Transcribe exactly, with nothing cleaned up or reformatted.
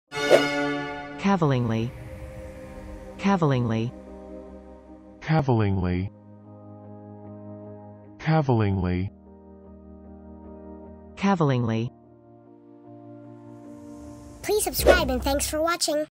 cavillingly, cavillingly, cavillingly, cavillingly, cavillingly. Please subscribe and thanks for watching.